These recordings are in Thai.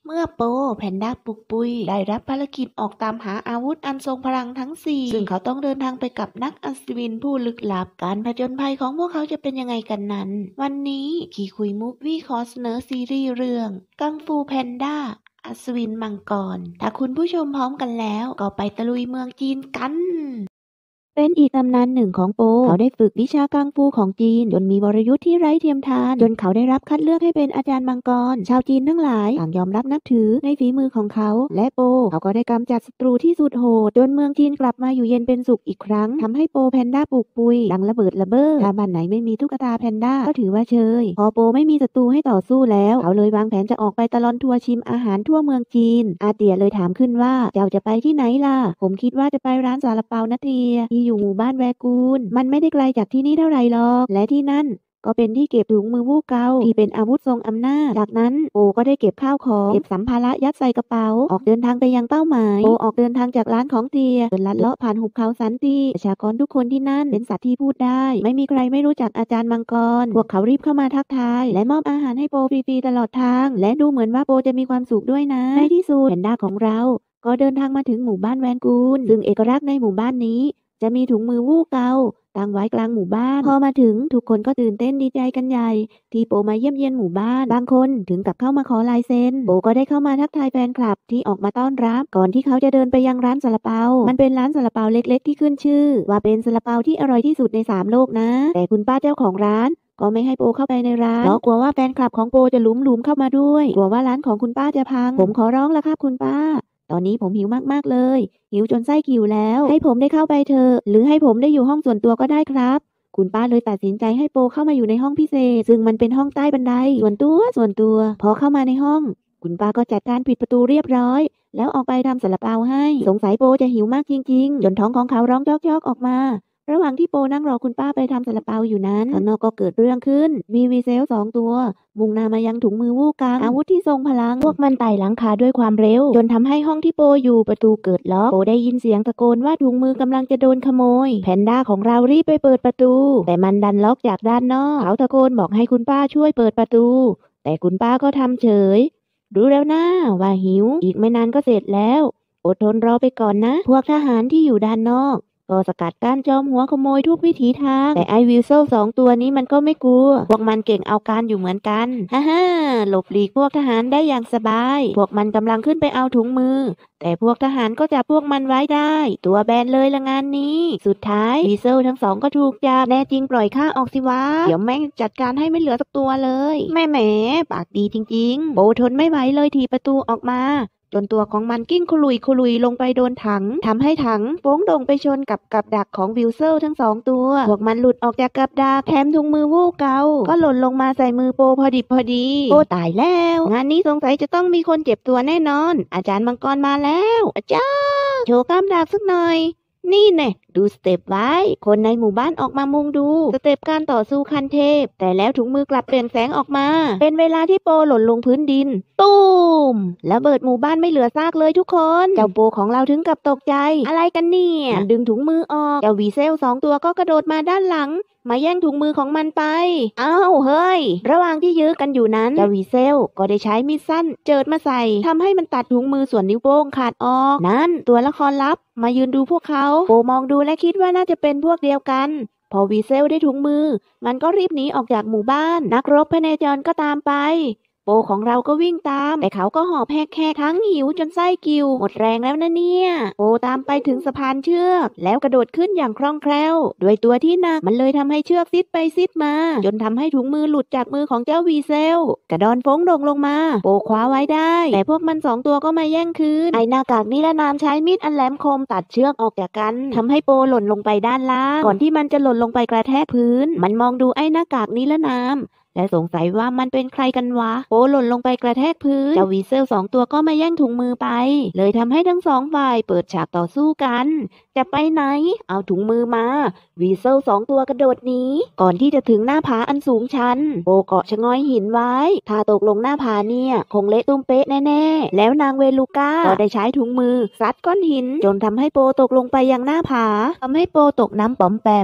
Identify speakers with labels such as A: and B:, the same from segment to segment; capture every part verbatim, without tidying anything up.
A: เมื่อโปแพนด้าปุกปุยได้รับภารกิจออกตามหาอาวุธอันทรงพลังทั้งสี่ซึ่งเขาต้องเดินทางไปกับนักอัศวินผู้ลึกลับการผจญภัยของพวกเขาจะเป็นยังไงกันนั้นวันนี้คีคุยมูฟวี่ขอเสนอซีรีส์เรื่องกังฟูแพนด้าอัศวินมังกรถ้าคุณผู้ชมพร้อมกันแล้วก็ไปตะลุยเมืองจีนกันเป็นอีกตำนานหนึ่งของโปเขาได้ฝึกวิชากังฟูของจีนจนมีวรยุทธ์ที่ไร้เทียมทานจนเขาได้รับคัดเลือกให้เป็นอาจารย์มังกรชาวจีนทั้งหลายต่างยอมรับนับถือในฝีมือของเขาและโปเขาก็ได้กำจัดศัตรูที่สุดโหดจนเมืองจีนกลับมาอยู่เย็นเป็นสุขอีกครั้งทำให้โปแพนด้าปลูกปุยดังระเบิดระเบ้อถ้าบ้านไหนไม่มีตุ๊กตาแพนด้าก็ถือว่าเชยพอโปไม่มีศัตรูให้ต่อสู้แล้วเขาเลยวางแผนจะออกไปตะลอนทัวร์ชิมอาหารทั่วเมืองจีนอาเตียเลยถามขึ้นว่าเจ้าจะไปที่ไหนล่ะผมคิดว่าจะไปร้านซาลาเปานะเตียที่อยู่หมู่บ้านแวกูลมันไม่ได้ไกลจากที่นี่เท่าไหร่หรอกและที่นั่นก็เป็นที่เก็บถุงมือวู่เกาที่เป็นอาวุธทรงอำนาจจากนั้นโปก็ได้เก็บข้าวของเก็บสัมภาระยัดใส่กระเป๋าออกเดินทางไปยังเป้าหมายโปออกเดินทางจากร้านของเตียเดินลัดเลาะผ่านหุบเขาสันติประชากรทุกคนที่นั่นเป็นสัตว์ที่พูดได้ไม่มีใครไม่รู้จักอาจารย์มังกรพวกเขารีบเข้ามาทักทายและมอบอาหารให้โปฟรีๆตลอดทางและดูเหมือนว่าโปจะมีความสุขด้วยนะในที่สุดแพนด้าของเราก็เดินทางมาถึงหมู่บ้านแวนกูลซึ่งเอกลักษณ์ในหมู่บ้านนี้จะมีถุงมือวู่เกาตั้งไว้กลางหมู่บ้านพอมาถึงทุกคนก็ตื่นเต้นดีใจกันใหญ่ที่โปมาเยี่ยมเยียนหมู่บ้านบางคนถึงกับเข้ามาขอลายเซ็นโปก็ได้เข้ามาทักทายแฟนคลับที่ออกมาต้อนรับก่อนที่เขาจะเดินไปยังร้านซาลาเปามันเป็นร้านซาลาเปาเล็กๆที่ขึ้นชื่อว่าเป็นซาลาเปาที่อร่อยที่สุดในสามโลกนะแต่คุณป้าเจ้าของร้านก็ไม่ให้โปเข้าไปในร้านเพราะกลัวว่าแฟนคลับของโปจะหลุมหลุมเข้ามาด้วยกลัวว่าร้านของคุณป้าจะพังผมขอร้องละครับคุณป้าตอนนี้ผมหิวมากๆเลยหิวจนไส้กิ่วแล้วให้ผมได้เข้าไปเถอะหรือให้ผมได้อยู่ห้องส่วนตัวก็ได้ครับคุณป้าเลยตัดสินใจให้โปเข้ามาอยู่ในห้องพิเศษซึ่งมันเป็นห้องใต้บันไดส่วนตัวส่วนตัวพอเข้ามาในห้องคุณป้าก็จัดการปิดประตูเรียบร้อยแล้วออกไปทำซาลาเปาให้สงสัยโปจะหิวมากจริงๆจนท้องของเขาร้องจอกๆออกมาระหว่างที่โปนั่งรอคุณป้าไปทำซาลาเปาอยู่นั้นข้างนอกก็เกิดเรื่องขึ้นมีวีเซลสองตัวมุ่งหน้ามายังถุงมือวู่กังอาวุธที่ทรงพลังพวกมันไต่หลังคาด้วยความเร็วจนทำให้ห้องที่โปอยู่ประตูเกิดล็อกโปได้ยินเสียงตะโกนว่าถุงมือกำลังจะโดนขโมยแพนด้าของเรารีบไปเปิดประตูแต่มันดันล็อกจากด้านนอกเขาตะโกนบอกให้คุณป้าช่วยเปิดประตูแต่คุณป้าก็ทำเฉยรู้แล้วนะว่าหิวอีกไม่นานก็เสร็จแล้วอดทนรอไปก่อนนะพวกทหารที่อยู่ด้านนอกก็สกัดกั้นจอมหัวขโมยทุกวิถีทางแต่ไอวิลโซ่สองตัวนี้มันก็ไม่กลัวพวกมันเก่งเอาการอยู่เหมือนกันฮ่าฮ่าหลบหลีกพวกทหารได้อย่างสบายพวกมันกำลังขึ้นไปเอาถุงมือแต่พวกทหารก็จับพวกมันไว้ได้ตัวแบนเลยละงานนี้สุดท้ายวิลโซ่ทั้งสองก็ถูกจับแน่จริงปล่อยข้าออกสิวะเดี๋ยวแม่งจัดการให้ไม่เหลือสักตัวเลยแม่แหมปากดีจริงๆโบทนไม่ไหวเลยถีบประตูออกมาจนตัวของมันกิ้งคุลุยคุลุยลงไปโดนถังทำให้ถังโป้งโด่งไปชนกับกับดักของวิลเซลทั้งสองตัวพวกมันหลุดออกจากกับดักแถมถุงมือวู่เกาก็หล่นลงมาใส่มือโปพอดิบพอดีโปตายแล้วงานนี้สงสัยจะต้องมีคนเจ็บตัวแน่นอนอาจารย์มังกรมาแล้วอาจารย์โชว์กล้ามดาบสักหน่อยนี่แน่ดูสเต็ปไว้คนในหมู่บ้านออกมามุงดูสเต็ปการต่อสู้คันเทพแต่แล้วถุงมือกลับเปลี่ยนแสงออกมาเป็นเวลาที่โปหล่นลงพื้นดินตูมแล้วเบิดหมู่บ้านไม่เหลือซากเลยทุกคนเจ้าโปของเราถึงกับตกใจอะไรกันเนี่ยมันดึงถุงมือออกเจ้าวีเซลสองตัวก็กระโดดมาด้านหลังมาแย่งถุงมือของมันไปอ้าวเฮ้ยระหว่างที่ยื้อกันอยู่นั้นเจ้าวีเซลก็ได้ใช้มีดสั้นเจิดมาใส่ทำให้มันตัดถุงมือส่วนนิ้วโป้งขาดออกนั่นตัวละครลับมายืนดูพวกเขาโปมองดูและคิดว่าน่าจะเป็นพวกเดียวกันพอวีเซลได้ถุงมือมันก็รีบหนีออกจากหมู่บ้านนักรบพเนจรก็ตามไปโปของเราก็วิ่งตามแต่เขาก็หอบแหกแค่ทั้งหิวจนไส้กิ่วหมดแรงแล้วนะเนี่ยโปตามไปถึงสะพานเชือกแล้วกระโดดขึ้นอย่างคล่องแคล่วด้วยตัวที่หนักมันเลยทำให้เชือกซิดไปซิดมาจนทำให้ถุงมือหลุดจากมือของเจ้าวีเซลกระดอนโป้งลงลงมาโปคว้าไว้ได้แต่พวกมันสองตัวก็มาแย่งคืนไอ้หน้ากากนิรนามใช้มีดอันแหลมคมตัดเชือกออกจากกันทำให้โปหล่นลงไปด้านล่างก่อนที่มันจะหล่นลงไปกระแทกพื้นมันมองดูไอ้หน้ากากนิรนามและสงสัยว่ามันเป็นใครกันวะโปหล่นลงไปกระแทกพื้นเจ้าวีเซลสองตัวก็มาแย่งถุงมือไปเลยทำให้ทั้งสองฝ่ายเปิดฉากต่อสู้กันจะไปไหนเอาถุงมือมาวีเซลสองตัวกระโดดหนีก่อนที่จะถึงหน้าผาอันสูงชันโปเกาะชะง่อยหินไว้ถ้าตกลงหน้าผาเนี่ยคงเละตุ้มเป๊ะแน่ๆแล้วนางเวลูก้าก็ได้ใช้ถุงมือซัดก้อนหินจนทำให้โปตกลงไปยังหน้าผาทำให้โปตกน้ำป๋อมแปม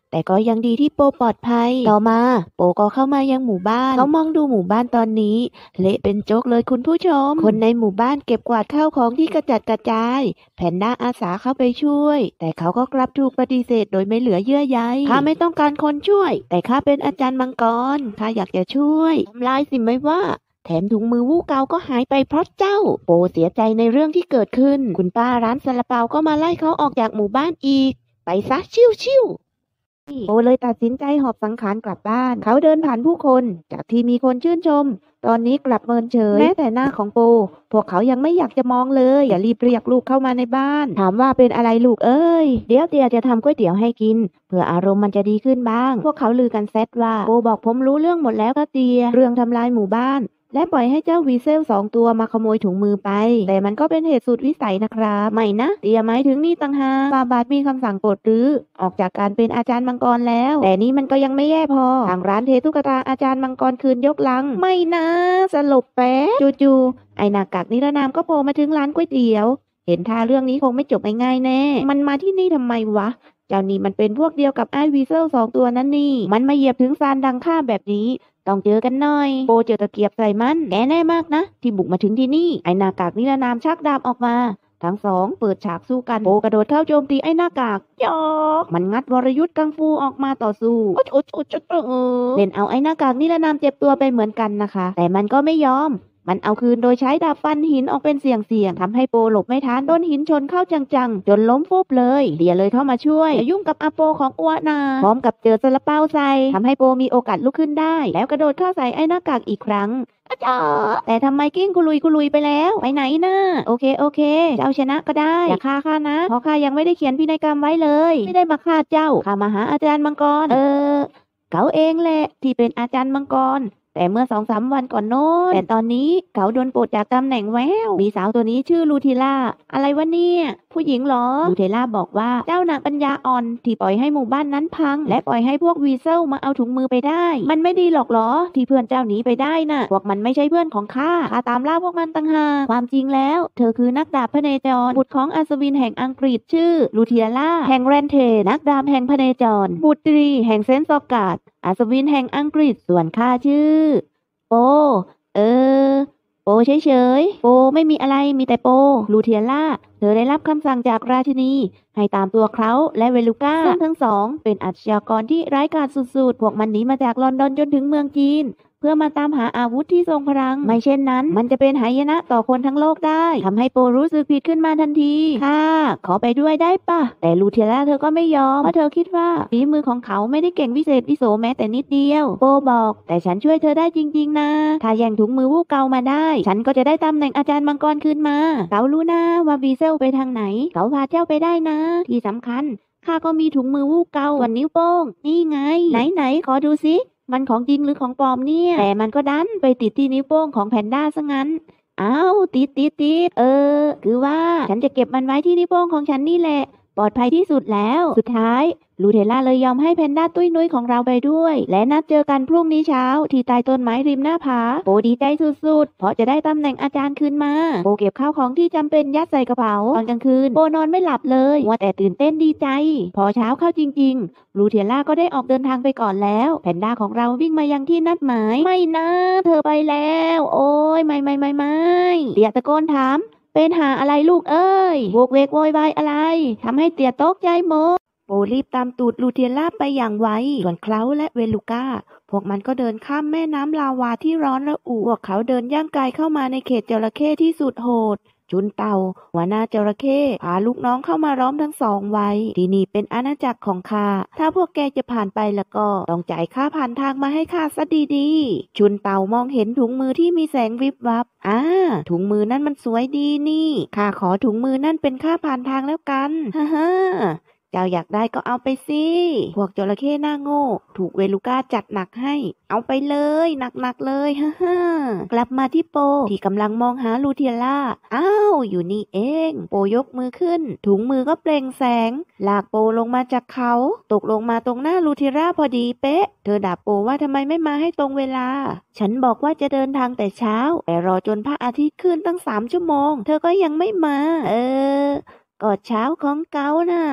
A: แต่ก็ยังดีที่โปปลอดภัยต่อมาโปก็เข้ามายังหมู่บ้านเขามองดูหมู่บ้านตอนนี้เละเป็นโจ๊กเลยคุณผู้ชมคนในหมู่บ้านเก็บกวาดข้าวของที่กระจัดกระจายแพนด้าอาสาเข้าไปช่วยแต่เขาก็กลับถูกปฏิเสธโดยไม่เหลือเยื่อใยข้าไม่ต้องการคนช่วยแต่ข้าเป็นอาจารย์มังกรข้าอยากจะช่วยทำลายสิไม่ว่าแถมถุงมือวู่เกาก็หายไปเพราะเจ้าโปเสียใจในเรื่องที่เกิดขึ้นคุณป้าร้านซาลาเปาก็มาไล่เขาออกจากหมู่บ้านอีกไปซะชิวๆโปเลยตัดสินใจหอบสังขารกลับบ้านเขาเดินผ่านผู้คนจากที่มีคนชื่นชมตอนนี้กลับเมินเฉยแม้แต่หน้าของโปพวกเขายังไม่อยากจะมองเลยอย่ารีบเรียกลูกเข้ามาในบ้านถามว่าเป็นอะไรลูกเอ้ยเดี๋ยวเตียจะทำก๋วยเตี๋ยวให้กินเพื่ออารมณ์มันจะดีขึ้นบ้างพวกเขาลือกันแซดว่าโปบอกผมรู้เรื่องหมดแล้วก็เตียเรื่องทำลายหมู่บ้านและปล่อยให้เจ้าวีเซลสองตัวมาขโมยถุงมือไปแต่มันก็เป็นเหตุสุดวิสัยนะครับไม่นะเตียหมายถึงนี่ต่างหากฟาบาทมีคำสั่งปลดรื้อออกจากการเป็นอาจารย์มังกรแล้วแต่นี่มันก็ยังไม่แย่พอทางร้านเทตุ๊กตาอาจารย์มังกรคืนยกลังไม่นะสลบแป๊ะจู่ๆไอ้หน้ากากนิรนามก็โผล่มาถึงร้านก๋วยเตี๋ยวเห็นท่าเรื่องนี้คงไม่จบง่ายๆแน่มันมาที่นี่ทำไมวะเจ้านี่มันเป็นพวกเดียวกับไอ้วีเซลสองตัวนั้นนี่มันมาเหยียบถึงซานดังข้าแบบนี้ต้องเจอกันหน่อยโปเจอตะเกียบใส่มันแกแน่มากนะที่บุกมาถึงที่นี่ไอ้หน้ากากนิรนามชักดาบออกมาทั้งสองเปิดฉากสู้กันโปกระโดดเข้าโจมตีไอ้หน้ากากจอกมันงัดวรยุทธ์กังฟูออกมาต่อสู้โอ๊ยโอ๊ยโอ๊ยโอ๊ยเล่นเอาไอ้หน้ากากนิรนามเจ็บตัวไปเหมือนกันนะคะแต่มันก็ไม่ยอมมันเอาคืนโดยใช้ดาบฟันหินออกเป็นเสี่ยงๆทำให้โปหลบไม่ทันโดนหินชนเข้าจังๆจนล้มฟุบเลยเดียเลยเข้ามาช่วยอย่ายุ่งกับอาโปของอัวนาพร้อมกับเจอซาลาเปาใส่ทำให้โปมีโอกาสลุกขึ้นได้แล้วกระโดดเข้าใส่ไอ้หน้ากากอีกครั้งจ้าแต่ทำไมกิ้งกุลุยกุลุยไปแล้วไปไหนนะโอเคโอเคเจ้าชนะก็ได้อย่าฆ่าข้านะเพราะข้ายังไม่ได้เขียนพินัยกรรมไว้เลยไม่ได้มาฆ่าเจ้าข้ามาหาอาจารย์มังกรเออเขาเองแหละที่เป็นอาจารย์มังกรแต่เมื่อสองสามวันก่อนโน้นแต่ตอนนี้เขาโดนปลดจากตำแหน่งแววมีสาวตัวนี้ชื่อลูทิล่าอะไรวะเนี่ยผู้หญิงเหรอลูทิล่าบอกว่าเจ้าน่ะปัญญาอ่อนที่ปล่อยให้หมู่บ้านนั้นพังและปล่อยให้พวกวีเซลมาเอาถุงมือไปได้มันไม่ดีหรอกเหรอที่เพื่อนเจ้าหนีไปได้น่ะพวกมันไม่ใช่เพื่อนของข้าข้าตามล่าพวกมันต่างหากความจริงแล้วเธอคือนักดาบพเนจรบุตรของอัศวินแห่งอังกฤษชื่อลูทิล่าแห่งแรนเทนักดาบแห่งพเนจรบุตรีแห่งเซนต์ซอกการ์ดอัศวินแห่งอังกฤษส่วนข้าชื่อโปเออโปเฉยๆโปไม่มีอะไรมีแต่โปลูเทียล่าเธอได้รับคำสั่งจากราชินีให้ตามตัวเขาและเวลูก้าซึ่งทั้งสองเป็นอาชญากรที่ร้ายกาจสุดๆพวกมันหนีมาจากลอนดอนจนถึงเมืองจีนเพื่อมาตามหาอาวุธที่ทรงพลังไม่เช่นนั้นมันจะเป็นหายนะต่อคนทั้งโลกได้ทำให้โปรู้สึกผิดขึ้นมาทันทีค่ะขอไปด้วยได้ปะแต่ลูเทียล่าเธอก็ไม่ยอมเพราะเธอคิดว่าฝีมือของเขาไม่ได้เก่งวิเศษวิโสแม้แต่นิดเดียวโปบอกแต่ฉันช่วยเธอได้จริงๆนะถ้าแย่งถุงมือวู่เกามาได้ฉันก็จะได้ตำแหน่งอาจารย์มังกรคืนมาเขารู้นะว่าวีเซลไปทางไหนเขาพาเจ้าไปได้นะที่สำคัญข้าก็มีถุงมือวู่เกาส่วนนิ้วโป้งนี่ไงไหนๆขอดูสิมันของจริงหรือของปลอมเนี่ยแต่มันก็ดันไปติดที่นิ้วโป้งของแพนด้าซะงั้นอ้าวติดติดติดเออคือว่าฉันจะเก็บมันไว้ที่นิ้วโป้งของฉันนี่แหละปลอดภัยที่สุดแล้วสุดท้ายลูเทล่าเลยยอมให้แพนด้าตุ้ยนุ้ยของเราไปด้วยและนัดเจอกันพรุ่งนี้เช้าที่ใต้ต้นไม้ริมหน้าผาโปดีใจสุดๆเพราะจะได้ตำแหน่งอาจารย์คืนมาโปเก็บข้าวของที่จำเป็นยัดใส่กระเป๋าตอนกลางคืนโปนอนไม่หลับเลยมัวแต่ตื่นเต้นดีใจพอเช้าเข้าจริงๆลูเทล่าก็ได้ออกเดินทางไปก่อนแล้วแพนด้าของเราวิ่งมายังที่นัดหมายไม่นะเธอไปแล้วโอ้ยไม่ไม่ไม่ไม่เตียตะโกนถามเป็นหาอะไรลูกเอ้ยโวกเวกโวยวายอะไรทำให้เตียตกใจหมดโปรีบตามตูดลูเทียล่าไปอย่างไวส่วนเคล้าและเวลูก้าพวกมันก็เดินข้ามแม่น้ำลาวาที่ร้อนระอุพวกเขาเดินย่างกายเข้ามาในเขตจระเข้ที่สุดโหดจุนเต่าหัวหน้าจระเข้พาลูกน้องเข้ามาล้อมทั้งสองไว้ที่นี่เป็นอาณาจักรของข้าถ้าพวกแกจะผ่านไปแล้วก็ต้องจ่ายค่าผ่านทางมาให้ข้าซะดีๆจุนเต่ามองเห็นถุงมือที่มีแสงวิบวับอ่าถุงมือนั่นมันสวยดีนี่ข้าขอถุงมือนั่นเป็นค่าผ่านทางแล้วกันฮ่าฮ่าเจ้าอยากได้ก็เอาไปสิพวกจระเข้หน้าโง่ถูกเวลูก้าจัดหนักให้เอาไปเลยหนักๆเลยฮ่าฮ่ากลับมาที่โปที่กำลังมองหาลูเทียล่าอ้าวอยู่นี่เองโปยกมือขึ้นถุงมือก็เปล่งแสงลากโปลงมาจากเขาตกลงมาตรงหน้าลูเทียล่าพอดีเป๊ะเธอด่าโปว่าทำไมไม่มาให้ตรงเวลาฉันบอกว่าจะเดินทางแต่เช้าแต่รอจนพระอาทิตย์ขึ้นตั้งสามชั่วโมงเธอก็ยังไม่มาเออก็เช้าของเกาน่ะ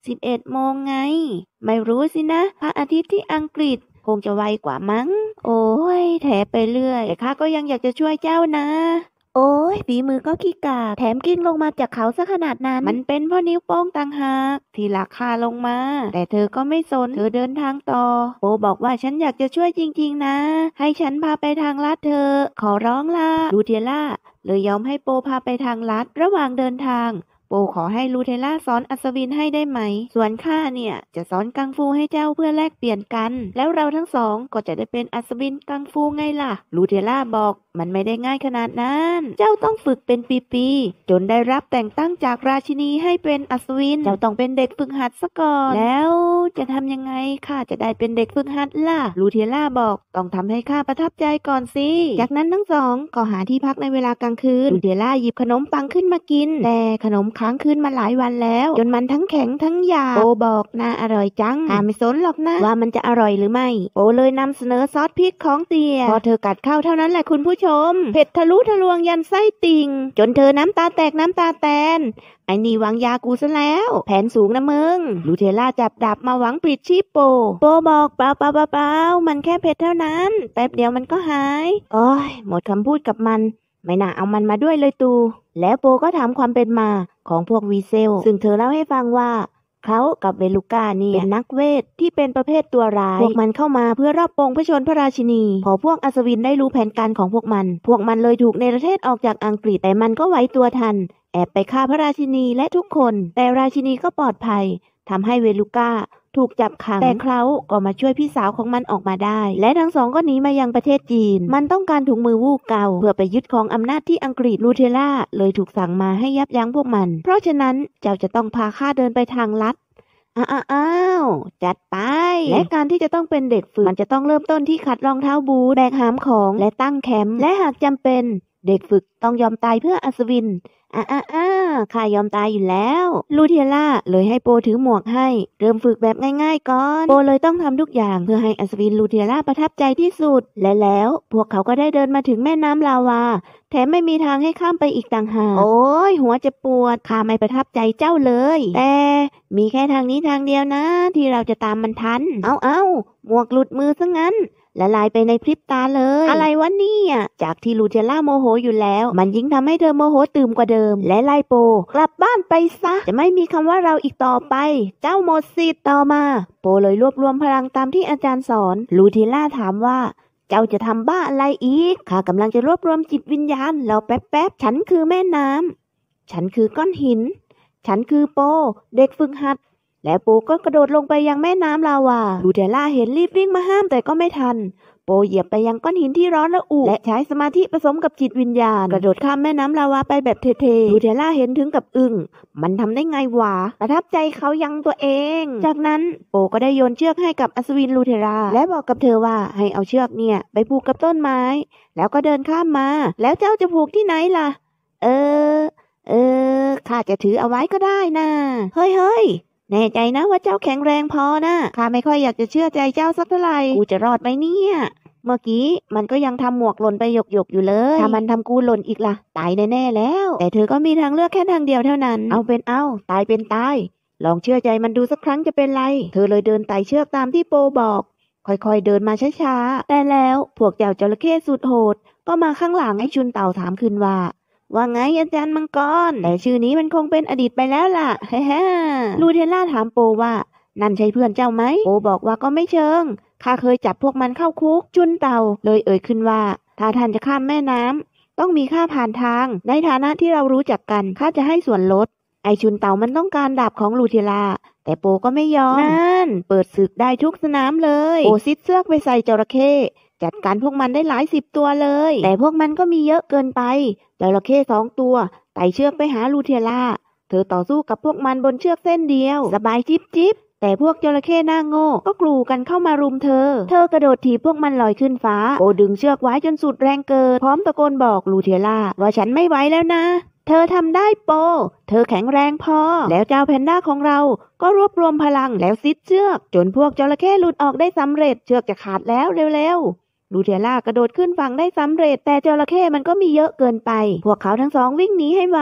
A: สิบเอ็ดโมงไงไม่รู้สินะพระอาทิตย์ที่อังกฤษคงจะไวกว่ามั้งโอ้ยแถไปเรื่อยแต่ข้าก็ยังอยากจะช่วยเจ้านะโอ้ยฝีมือก็ขี้กาจแถมกิ้งลงมาจากเขาซะขนาดนั้นมันเป็นเพราะนิ้วโป้งต่างหากที่ลากข้าลงมาแต่เธอก็ไม่สนเธอเดินทางต่อโปบอกว่าฉันอยากจะช่วยจริงๆนะให้ฉันพาไปทางลัดเธอขอร้องล่ะลูเทียล่าเลยยอมให้โปพาไปทางลัดระหว่างเดินทางโปขอให้ลูเทล่าสอนอัศวินให้ได้ไหมส่วนข้าเนี่ยจะสอนกังฟูให้เจ้าเพื่อแลกเปลี่ยนกันแล้วเราทั้งสองก็จะได้เป็นอัศวินกังฟูไงล่ะลูเทล่าบอกมันไม่ได้ง่ายขนาดนั้นเจ้าต้องฝึกเป็นปีๆจนได้รับแต่งตั้งจากราชินีให้เป็นอัศวินเจ้าต้องเป็นเด็กฝึกหัดซะก่อนแล้วจะทำยังไงข้าจะได้เป็นเด็กฝึกหัดล่ะลูเทล่าบอกต้องทำให้ข้าประทับใจก่อนสิจากนั้นทั้งสองก็หาที่พักในเวลากลางคืนลูเทล่าหยิบขนมปังขึ้นมากินแต่ขนมค้างคืนมาหลายวันแล้วจนมันทั้งแข็งทั้งหยาบโอบอกน่าอร่อยจังข้าไม่สนหรอกนะว่ามันจะอร่อยหรือไม่โอเลยนำเสนอซอสพริกของเตียพอเธอกัดเข้าเท่านั้นแหละคุณผู้ชมเผ็ดทะลุทะลวงยันไส้ติ่งจนเธอน้ำตาแตกน้ำตาแตนไอ้นี่วางยากูซะแล้วแผนสูงนะมึงลูเทล่าจับดาบมาหวังปลิดชีพโปโปบอกเปล่าเปล่าเปล่าเปล่ามันแค่เผ็ดเท่านั้นแป๊บเดียวมันก็หายโอ้ยหมดคำพูดกับมันไม่น่าเอามันมาด้วยเลยตูแล้วโปก็ถามความเป็นมาของพวกวีเซลซึ่งเธอเล่าให้ฟังว่าเขากับเวลูก้านี่เป็นนักเวทที่เป็นประเภทตัวร้ายพวกมันเข้ามาเพื่อรอบปองพระชนพระราชินีพอพวกอัศวินได้รู้แผนการของพวกมันพวกมันเลยถูกเนรเทศออกจากอังกฤษแต่มันก็ไหวตัวทันแอบไปฆ่าพระราชินีและทุกคนแต่ราชินีก็ปลอดภัยทำให้เวลูก้าถูกจับขังแต่เขาก็มาช่วยพี่สาวของมันออกมาได้และทั้งสองก็หนีมายังประเทศจีนมันต้องการถุงมือวู่เก่าเพื่อไปยึดครองอำนาจที่อังกฤษลูเทล่าเลยถูกสั่งมาให้ยับยั้งพวกมันเพราะฉะนั้นเจ้าจะต้องพาข้าเดินไปทางลัดอ้าวอ้าวจัดไปและการที่จะต้องเป็นเด็กฝึกมันจะต้องเริ่มต้นที่ขัดรองเท้าบูทแบกหามของและตั้งแคมป์และหากจำเป็นเด็กฝึกต้องยอมตายเพื่ออัศวินอ่าอ่าอ่าข้ายอมตายอยู่แล้วลูเทียล่าเลยให้โปถือหมวกให้เริ่มฝึกแบบง่ายๆก่อนโปเลยต้องทำทุกอย่างเพื่อให้อัศวินลูเทียล่าประทับใจที่สุดและแล้วพวกเขาก็ได้เดินมาถึงแม่น้ำลาวาแถมไม่มีทางให้ข้ามไปอีกต่างหากโอ้ยหัวจะปวดข้าไม่ประทับใจเจ้าเลยแต่มีแค่ทางนี้ทางเดียวนะที่เราจะตามมันทันเอาเอาหมวกหลุดมือซะงั้นละลายไปในพริบตาเลยอะไรวะเนี่ยจากที่ลูเทียล่าโมโหอยู่แล้วมันยิ่งทำให้เธอโมโหตื่มกว่าเดิมและไล่โปกลับบ้านไปซะจะไม่มีคำว่าเราอีกต่อไปเจ้าหมดสิทธิ์ต่อมาโปเลยรวบรวมพลังตามที่อาจารย์สอนลูเทียล่าถามว่าเจ้าจะทำบ้าอะไรอีกข้ากำลังจะรวบรวมจิตวิญญาณแล้วแป๊บๆฉันคือแม่น้ำฉันคือก้อนหินฉันคือโปเด็กฝึกหัดและโปก็กระโดดลงไปยังแม่น้ำลาวาลูเทล่าเห็นรีบวิ่งมาห้ามแต่ก็ไม่ทันโปเหยียบไปยังก้อนหินที่ร้อนระอุและใช้สมาธิผสมกับจิตวิญญาณกระโดดข้ามแม่น้ำลาวาไปแบบเท่ๆลูเทล่าเห็นถึงกับอึ้งมันทำได้ไงวะประทับใจเขายังตัวเองจากนั้นโปก็ได้โยนเชือกให้กับอัศวินลูเทล่าและบอกกับเธอว่าให้เอาเชือกเนี่ยไปผูกกับต้นไม้แล้วก็เดินข้ามมาแล้วเจ้าจะผูกที่ไหนล่ะเออเออข้าจะถือเอาไว้ก็ได้นะเฮ้ยเฮ้ยแน่ใจนะว่าเจ้าแข็งแรงพอนะข้าไม่ค่อยอยากจะเชื่อใจเจ้าสักเท่าไหร่กูจะรอดไหมเนี่ยเมื่อกี้มันก็ยังทำหมวกหล่นไปหยกๆอยู่เลยถ้ามันทำกูหล่นอีกล่ะตายแน่ๆแล้วแต่เธอก็มีทางเลือกแค่ทางเดียวเท่านั้นเอาเป็นเอาตายเป็นตายลองเชื่อใจมันดูสักครั้งจะเป็นไรเธอเลยเดินไต่เชือกตามที่โปบอกค่อยๆเดินมาช้าๆแต่แล้วพวกเจ้าจระเข้สุดโหดก็มาข้างหลังไอ้ชุนเต่าถามขึ้นว่าว่าไงอาจารย์มังกรแต่ชื่อนี้มันคงเป็นอดีตไปแล้วล่ะเฮ้ฮ่ลูเทล่าถามโปว่านั่นใช่เพื่อนเจ้าไหมโปบอกว่าก็ไม่เชิงข้าเคยจับพวกมันเข้าคุกจุนเต่าเลยเอ่ยขึ้นว่าถ้าท่านจะข้ามแม่น้ำต้องมีค่าผ่านทางในฐานะที่เรารู้จักกันข้าจะให้ส่วนลดไอชุนเต่ามันต้องการดาบของลูเทล่าแต่โปก็ไม่ยอมนั่นเปิดศึกได้ทุกสนามเลยโปซิดเสือกไปใส่จระเข้จัดการพวกมันได้หลายสิบตัวเลยแต่พวกมันก็มีเยอะเกินไปจระเข้สองตัวไต่เชือกไปหาลูเทล่าเธอต่อสู้กับพวกมันบนเชือกเส้นเดียวสบายจิ๊บจิ๊บแต่พวกจระเข้หน้าโง่ก็กลูกันเข้ามารุมเธอเธอกระโดดถีบพวกมันลอยขึ้นฟ้าโอดึงเชือกไว้จนสุดแรงเกิดพร้อมตะโกนบอกลูเทล่าว่าฉันไม่ไหวแล้วนะเธอทำได้โปเธอแข็งแรงพอแล้วเจ้าแพนด้าของเราก็รวบรวมพลังแล้วซิดเชือกจนพวกจระเข้หลุดออกได้สำเร็จเชือกจะขาดแล้วเร็วๆลูเทล่ากระโดดขึ้นฝั่งได้สำเร็จแต่จระเข้มันก็มีเยอะเกินไปพวกเขาทั้งสองวิ่งหนีให้ไว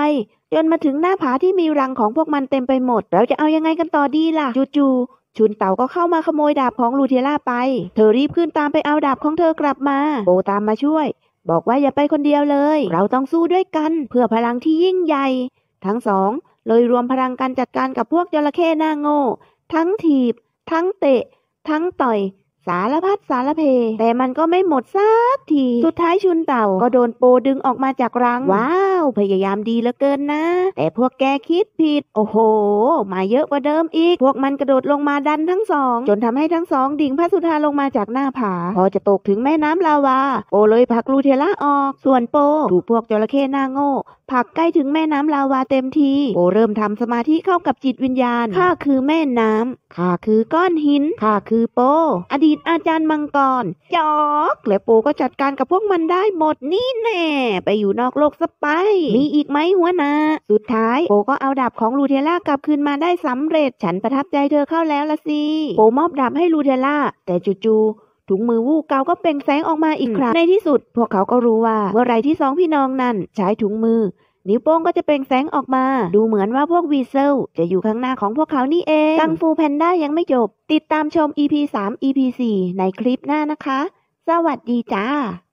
A: จนมาถึงหน้าผาที่มีรังของพวกมันเต็มไปหมดเราจะเอายังไงกันต่อดีล่ะจู่ๆชุนเต่าก็เข้ามาขโมยดาบของลูเทล่าไปเธอรีบขึ้นตามไปเอาดาบของเธอกลับมาโปตามมาช่วยบอกว่าอย่าไปคนเดียวเลยเราต้องสู้ด้วยกันเพื่อพลังที่ยิ่งใหญ่ทั้งสองเลยรวมพลังกันจัดการกับพวกจระเข้หน้าโง่ทั้งถีบทั้งเตะทั้งต่อยสารพัดสารเพแต่มันก็ไม่หมดสักทีสุดท้ายชุนเต่าก็โดนโปดึงออกมาจากรังว้าวพยายามดีเหลือเกินนะแต่พวกแกคิดผิดโอ้โหมาเยอะกว่าเดิมอีกพวกมันกระโดดลงมาดันทั้งสองจนทำให้ทั้งสองดิ่งพระสุธาลงมาจากหน้าผาพอจะตกถึงแม่น้ำลาวาโปเลยผลักลูเทล่าออกส่วนโปถูกพวกจระเข้หน้าโง่ผลักใกล้ถึงแม่น้ำลาวาเต็มทีโปเริ่มทำสมาธิเข้ากับจิตวิญญาณข้าคือแม่น้ำข้าคือก้อนหินข้าคือโปอดีตอาจารย์มังกรจอกและโปก็จัดการกับพวกมันได้หมดนี่แน่ไปอยู่นอกโลกซะไปมีอีกไหมหัวหน้าสุดท้ายโปก็เอาดาบของลูเทล่ากลับคืนมาได้สำเร็จฉันประทับใจเธอเข้าแล้วละสิโปมอบดาบให้ลูเทล่าแต่จู่ๆถุงมือวู่เกาก็เปล่งแสงออกมาอีกครั้งในที่สุดพวกเขาก็รู้ว่าเมื่อไรที่สองพี่น้องนั้นใช้ถุงมือนิ้วโป้งก็จะเปล่งแสงออกมาดูเหมือนว่าพวกวีเซลจะอยู่ข้างหน้าของพวกเขานี่เองกังฟูแพนด้ายังไม่จบติดตามชม อี พี สาม อี พี สี่ ในคลิปหน้านะคะสวัสดีจ้า